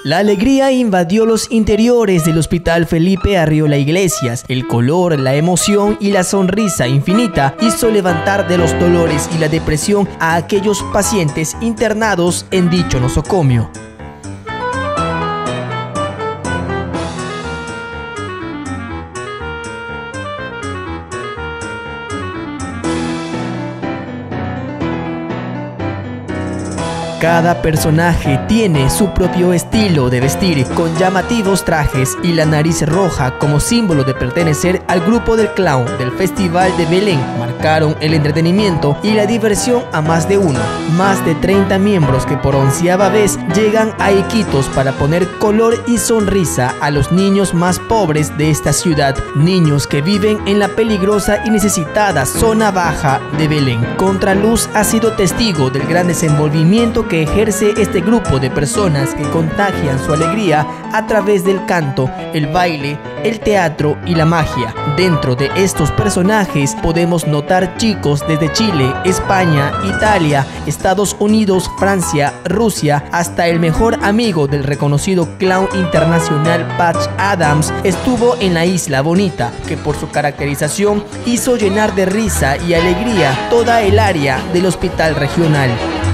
La alegría invadió los interiores del Hospital Felipe Arriola Iglesias. El color, la emoción y la sonrisa infinita hizo levantar de los dolores y la depresión a aquellos pacientes internados en dicho nosocomio. Cada personaje tiene su propio estilo de vestir, con llamativos trajes y la nariz roja como símbolo de pertenecer al grupo del clown del Festival de Belén. Marcaron el entretenimiento y la diversión a más de uno. Más de 30 miembros que por 11ª vez llegan a Iquitos para poner color y sonrisa a los niños más pobres de esta ciudad. Niños que viven en la peligrosa y necesitada zona baja de Belén. Contraluz ha sido testigo del gran desenvolvimiento que ejerce este grupo de personas que contagian su alegría a través del canto, el baile, el teatro y la magia. Dentro de estos personajes podemos notar chicos desde Chile, España, Italia, Estados Unidos, Francia, Rusia, hasta el mejor amigo del reconocido clown internacional Patch Adams estuvo en la Isla Bonita, que por su caracterización hizo llenar de risa y alegría toda el área del hospital regional.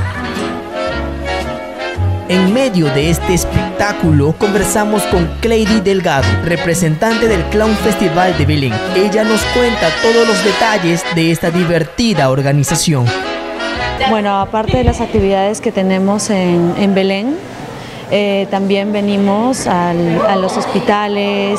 En medio de este espectáculo conversamos con Cleidy Delgado, representante del Clown Festival de Belén. Ella nos cuenta todos los detalles de esta divertida organización. Bueno, aparte de las actividades que tenemos en Belén, también venimos a los hospitales,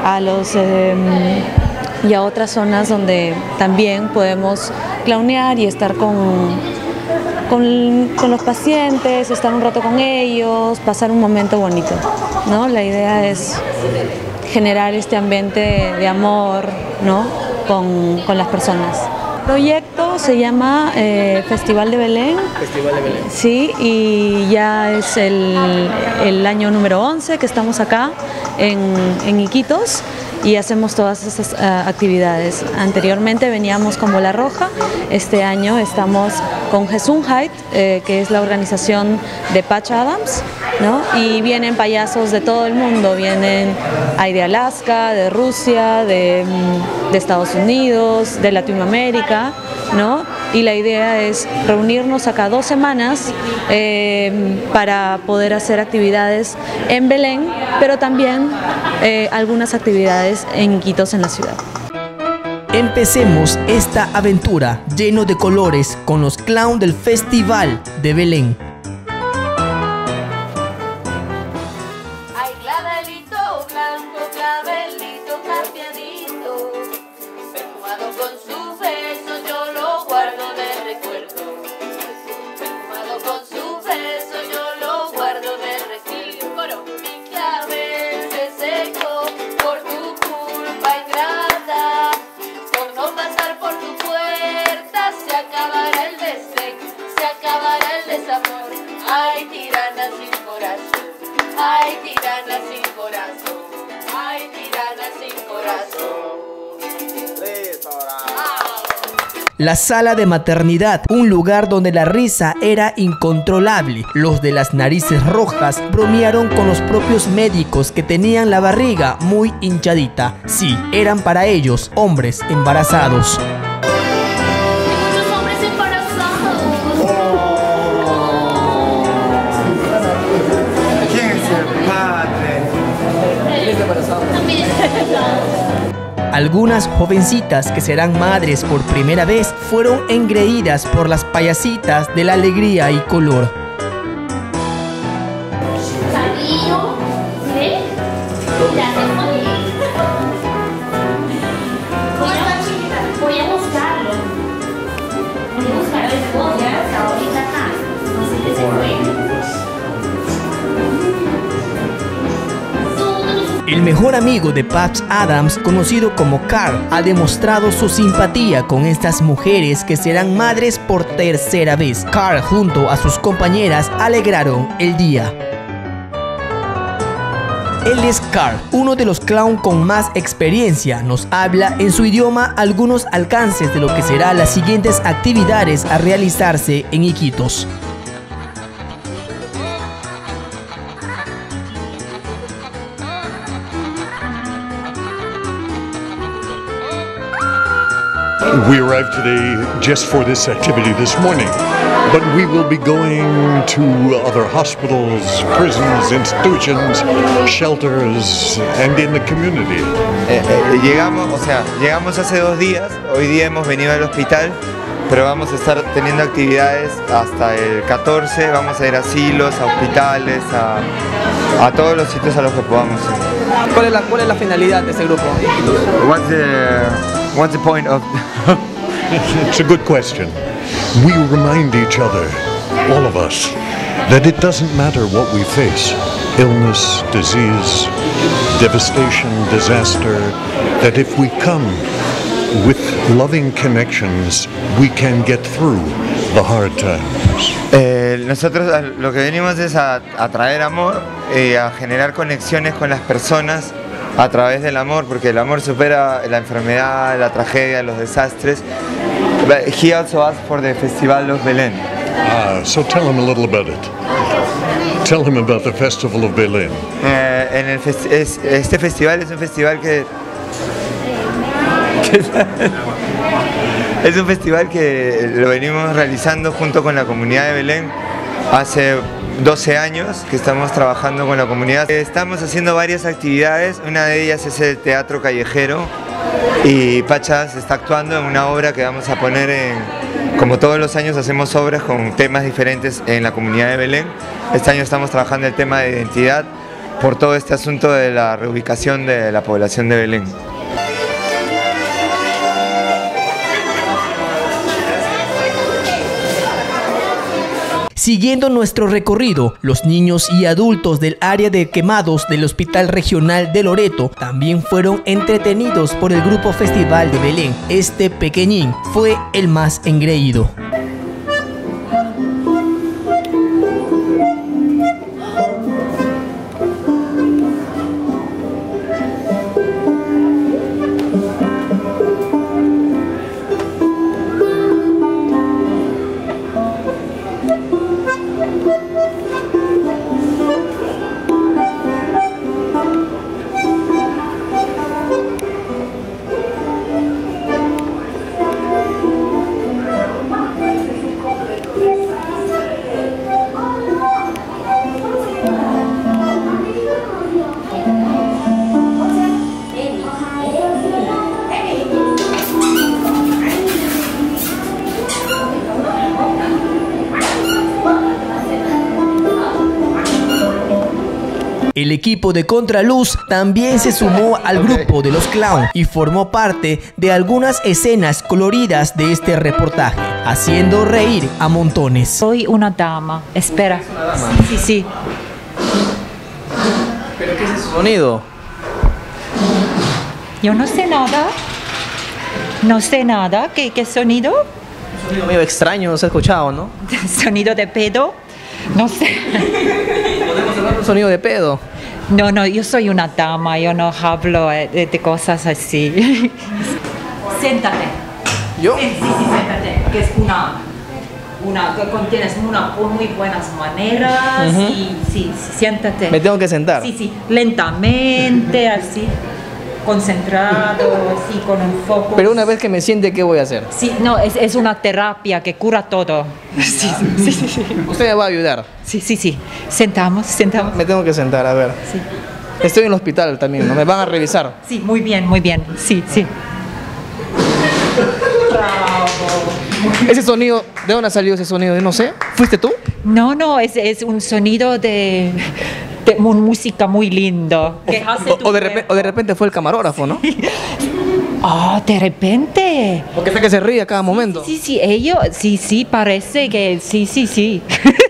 y a otras zonas donde también podemos clownear y estar con los pacientes, estar un rato con ellos, pasar un momento bonito, ¿no? La idea es generar este ambiente de amor, ¿no? con las personas. El proyecto se llama Festival de Belén. Festival de Belén. Sí, y ya es el año número 11 que estamos acá en Iquitos y hacemos todas estas actividades. Anteriormente veníamos con Bola Roja, este año estamos con Gesundheit, que es la organización de Patch Adams, ¿no? Y vienen payasos de todo el mundo, hay de Alaska, de Rusia, de Estados Unidos, de Latinoamérica, ¿no? Y la idea es reunirnos acá 2 semanas para poder hacer actividades en Belén, pero también algunas actividades en Iquitos, en la ciudad. Empecemos esta aventura lleno de colores con los clowns del Festival de Belén. Ay, clavelito blanco, clavelito capeadito, perfumado con su beso, yo lo guardo de recuerdo. Perfumado con su beso, yo lo guardo de recuerdo. Mi clavel se secó por tu culpa ingrata. Por no pasar por tu puerta se acabará el desdén, se acabará el desamor. Ay, tirana sin corazón, ay, tirana sin corazón, ay, tirana sin corazón. La sala de maternidad, un lugar donde la risa era incontrolable. Los de las narices rojas bromearon con los propios médicos que tenían la barriga muy hinchadita. Sí, eran para ellos hombres embarazados. Muchos hombres embarazados. ¿Quién es el padre? Él es embarazado. También. Algunas jovencitas que serán madres por primera vez fueron engreídas por las payasitas de la alegría y color. Sabio, ¿sí? Ya se fue. Voy a buscarlo. Voy a buscar el esposo, hasta ahorita acá. No sé qué se fue. El mejor amigo de Patch Adams, conocido como Carl, ha demostrado su simpatía con estas mujeres que serán madres por 3ª vez. Carl, junto a sus compañeras, alegraron el día. Él es Carl, uno de los clowns con más experiencia. Nos habla en su idioma algunos alcances de lo que serán las siguientes actividades a realizarse en Iquitos. We arrived today just for this activity this morning, but we will be going to other hospitals, prisons, institutions, shelters, and in the community. Llegamos hace 2 días, hoy día hemos venido al hospital, pero vamos a estar teniendo actividades hasta el 14, vamos a ir a asilos, a hospitales, a todos los sitios a los que podamos ir. ¿Cuál es la finalidad de este grupo? What's the point of... It's a good question. We remind each other, all of us, that it doesn't matter what we face, illness, disease, devastation, disaster, that if we come with loving connections, we can get through the hard times. Nosotros lo que venimos es a traer amor, a generar conexiones con las personas a través del amor, porque el amor supera la enfermedad, la tragedia, los desastres. But he also asked for the Festival of Belén. So tell him a little about it. Tell him about the Festival of Belén. Este festival es un festival es un festival que lo venimos realizando junto con la comunidad de Belén hace 12 años que estamos trabajando con la comunidad. Estamos haciendo varias actividades, una de ellas es el teatro callejero y Pachas está actuando en una obra que vamos a poner como todos los años hacemos obras con temas diferentes en la comunidad de Belén. Este año estamos trabajando el tema de identidad por todo este asunto de la reubicación de la población de Belén. Siguiendo nuestro recorrido, los niños y adultos del área de quemados del Hospital Regional de Loreto también fueron entretenidos por el grupo Festival de Belén. Este pequeñín fue el más engreído. El equipo de Contraluz también se sumó al grupo de los clown y formó parte de algunas escenas coloridas de este reportaje, haciendo reír a montones. Soy una dama, espera. Sí, sí. ¿Pero qué es ese sonido? Yo no sé nada. No sé nada. ¿Qué sonido? Un sonido medio extraño, no se ha escuchado, ¿no? ¿Sonido de pedo? No sé. ¿Podemos hablar de un sonido de pedo? No, yo soy una dama, yo no hablo de cosas así. Siéntate. ¿Yo? Sí, siéntate, que es que contienes muy buenas maneras y sí, siéntate. ¿Me tengo que sentar? Sí, lentamente, así, concentrado, así, con un foco. Pero una vez que me siente, ¿qué voy a hacer? Sí, no, es una terapia que cura todo. Sí. ¿Usted me va a ayudar? Sí. Sentamos. Me tengo que sentar, a ver. Sí. Estoy en el hospital también, ¿no? ¿Me van a revisar? Sí, muy bien. Sí. Bravo. Ese sonido, ¿de dónde salió ese sonido? No sé. ¿Fuiste tú? No, es un sonido de música muy lindo. Que hace O de repente fue el camarógrafo, ¿no? De repente. Porque es que se ríe a cada momento. Sí, ellos, sí, parece que sí.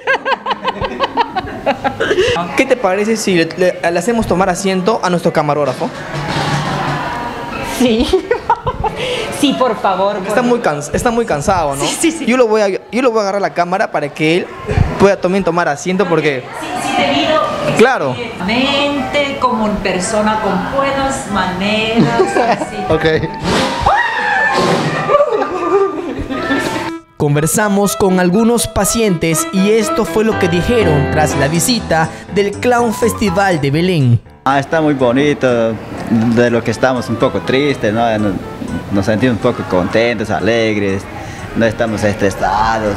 ¿Qué te parece si le hacemos tomar asiento a nuestro camarógrafo? Sí. Sí, por favor. Está muy cansado, ¿no? Sí. Yo lo voy a agarrar la cámara para que él pueda también tomar asiento porque... Sí, te miro. Claro. Mente, como una persona con buenas maneras. Así. Ok. Conversamos con algunos pacientes y esto fue lo que dijeron tras la visita del Clown Festival de Belén. Está muy bonito, de lo que estamos un poco tristes, ¿no? nos sentimos un poco contentos, alegres, no estamos estresados.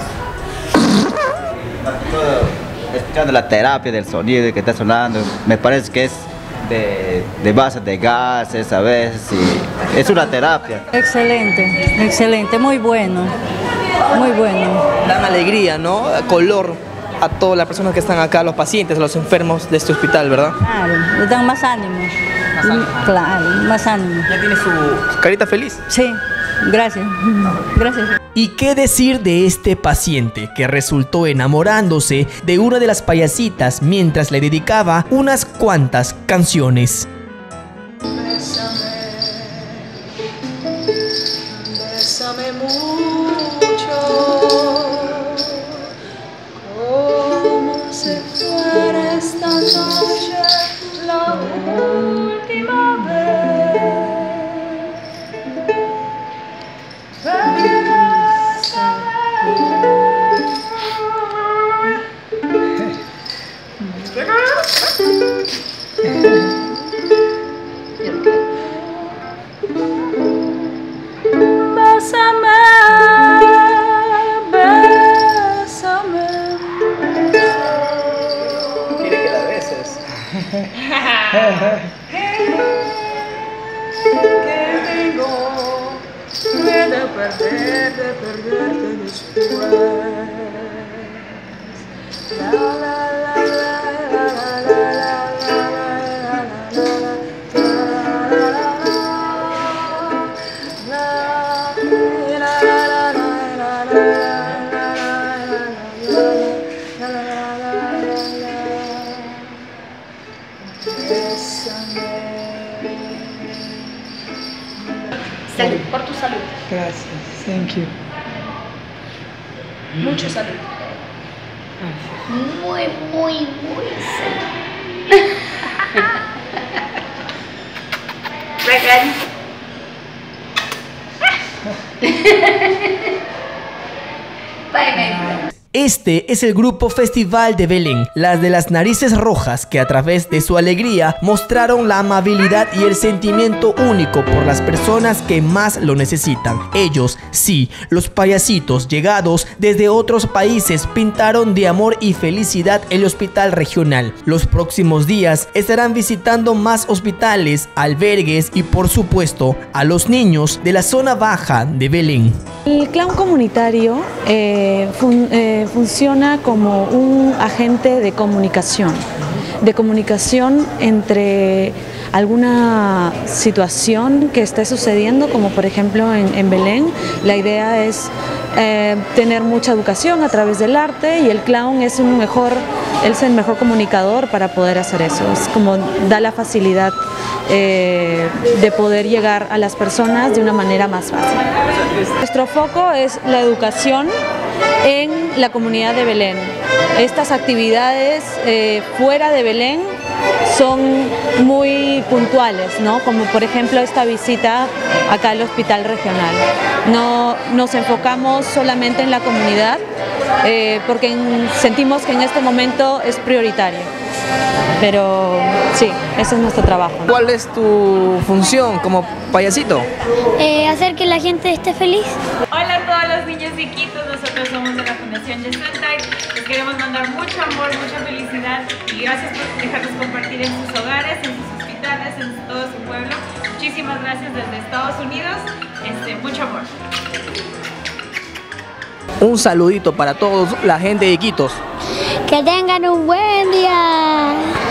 Todo, escuchando la terapia del sonido que está sonando, me parece que es de base de gases a veces, y es una terapia. Excelente, excelente, muy bueno, muy bueno. Dan alegría, ¿no? Color a todas las personas que están acá, los pacientes, los enfermos de este hospital, ¿verdad? Claro, le dan más ánimo. Claro, más ánimo. ¿Ya tiene su carita feliz? Sí, gracias. Gracias. ¿Y qué decir de este paciente que resultó enamorándose de una de las payasitas mientras le dedicaba unas cuantas canciones? Bésame mucho, como si fuera esta noche la última vez. Bésame, bésame. ¿Quiere que la beses? Que tengo miedo de perderte después. La la la la la la Salud, por tu salud. Gracias, thank you. Mucha salud. Muy salud. Regan. Bye. Este es el grupo Festival de Belén, las de las narices rojas, que a través de su alegría mostraron la amabilidad y el sentimiento único por las personas que más lo necesitan. Ellos, sí, los payasitos llegados desde otros países, pintaron de amor y felicidad el hospital regional. Los próximos días estarán visitando más hospitales, albergues y por supuesto a los niños de la zona baja de Belén. El clown comunitario funciona como un agente de comunicación entre alguna situación que esté sucediendo, como por ejemplo en Belén. La idea es tener mucha educación a través del arte, y el clown es el mejor comunicador para poder hacer eso. Es como da la facilidad de poder llegar a las personas de una manera más fácil. Nuestro foco es la educación en la comunidad de Belén. Estas actividades fuera de Belén son muy puntuales, ¿no? Como por ejemplo esta visita acá al hospital regional. No nos enfocamos solamente en la comunidad porque sentimos que en este momento es prioritario. Pero sí, ese es nuestro trabajo. ¿Cuál es tu función como payasito? Hacer que la gente esté feliz. Hola a todos los niños chiquitos, nosotros somos de la Fundación Gesundheit. Les queremos mandar mucho amor, mucha felicidad y gracias por dejarnos compartir en sus hogares, en sus hospitales, en todo su pueblo. Muchísimas gracias desde Estados Unidos, mucho amor. Un saludito para todos la gente de Iquitos. Que tengan un buen día.